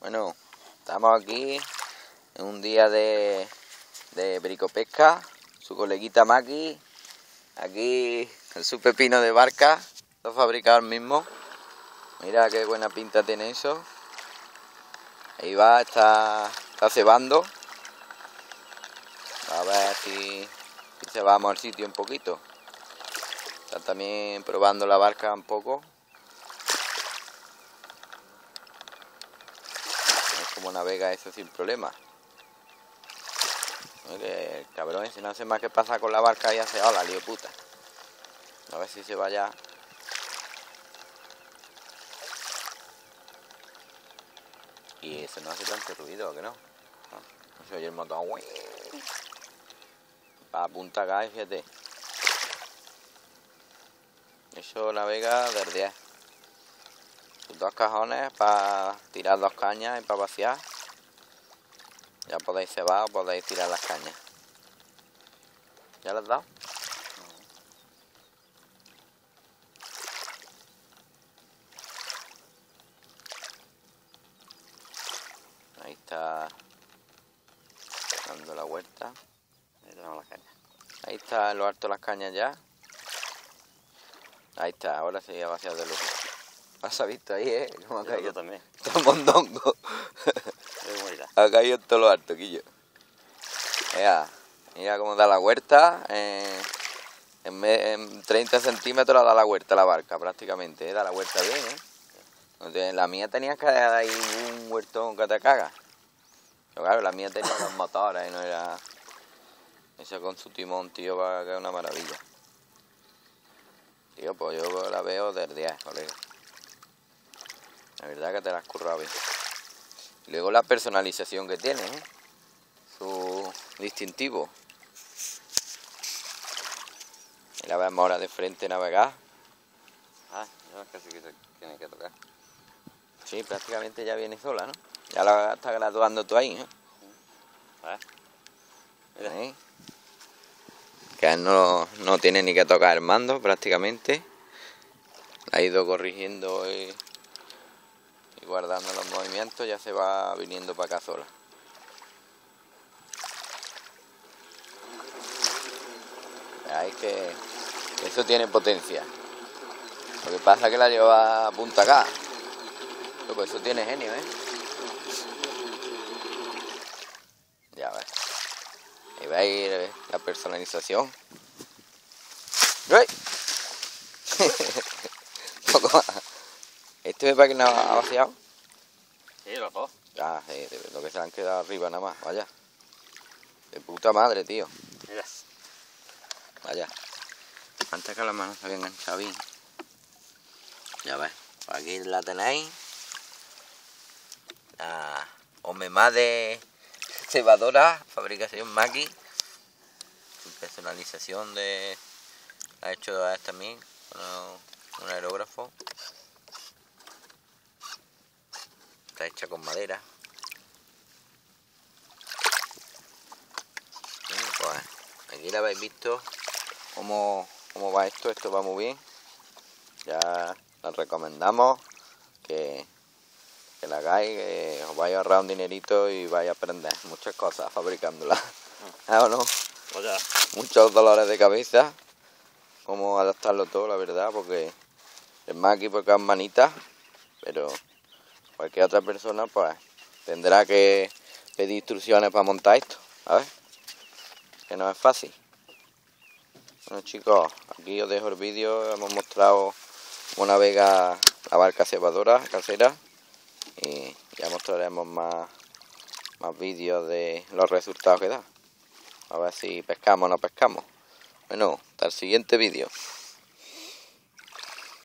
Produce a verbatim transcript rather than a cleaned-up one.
Bueno, estamos aquí en un día de, de bricopesca. Su coleguita Maki. Aquí el su pepino de barca. Lo fabricado el mismo. Mira qué buena pinta tiene eso. Ahí va, está, está cebando. A ver si, si se vamos al sitio un poquito. Está también probando la barca un poco. Como navega eso sin problema. El cabrón ese no sé más qué pasa con la barca y hace hola, lío puta. A ver si se vaya. Y eso no hace tanto ruido, ¿que no? No, no se oye el motor. Va a punta acá, fíjate. Eso navega del diez. Dos cajones para tirar dos cañas y para vaciar. Ya podéis cebar o podéis tirar las cañas. ¿Ya las has dado? Ahí está dando la vuelta. Ahí tenemos las cañas. Ahí está en lo alto las cañas ya. Ahí está, ahora sí ha vaciado de lujo. ¿Has visto ahí, eh? Como ha caído también. Está un mondongo. Ha caído en todo lo alto, Quillo. Mira, mira cómo da la huerta. Eh, en, me, en treinta centímetros da la huerta la barca, prácticamente. ¿eh? Da la huerta bien, ¿eh? Entonces, la mía tenía que dar ahí un huertón que te cagas. Pero claro, la mía tenía los motores y no era... Eso con su timón, tío, va a quedar una maravilla. Tío, pues yo la veo del diez, colega. La verdad que te la has currado bien. Y luego la personalización que tiene, ¿eh? Su distintivo. Y la vemos ahora de frente navegar. Ah, no, casi que se tiene que tocar. Sí, prácticamente ya viene sola, ¿no? Ya la estás graduando tú ahí, ¿eh? Ah, mira. ¿Sí? Que no, no tiene ni que tocar el mando prácticamente. La ha ido corrigiendo y, y guardando los movimientos, ya se va viniendo para acá sola. Veáis que eso tiene potencia. Lo que pasa es que la lleva a punta acá. Pero pues eso tiene genio, ¿eh? Ya ves. Ahí veis la personalización. ¡Uy! Poco más. ¿Este es para que no ha vaciado? Sí, los dos. Ah, sí, lo que se han quedado arriba nada más, vaya. De puta madre, tío. Mira. Vaya. Antes que las manos se había enganchado bien. Ya ves, pues aquí la tenéis. La Omemade cebadora, fabricación Maki. Su personalización de... La ha hecho a esta también, con un aerógrafo. Está hecha con madera. Bien, pues aquí la habéis visto cómo, cómo va esto. Esto va muy bien. Ya os recomendamos que, que la hagáis, que os vais a ahorrar un dinerito y vais a aprender muchas cosas fabricándola. ¿Eh o no? O sea, Muchos dolores de cabeza. Cómo adaptarlo todo, la verdad, porque es más aquí porque es manita, pero cualquier otra persona pues tendrá que pedir instrucciones para montar esto, ¿sabes? Que no es fácil. Bueno, chicos, aquí os dejo el vídeo. Hemos mostrado cómo navega la barca cebadora casera y ya mostraremos más, más vídeos de los resultados que da. A ver si pescamos o no pescamos. Bueno, hasta el siguiente vídeo.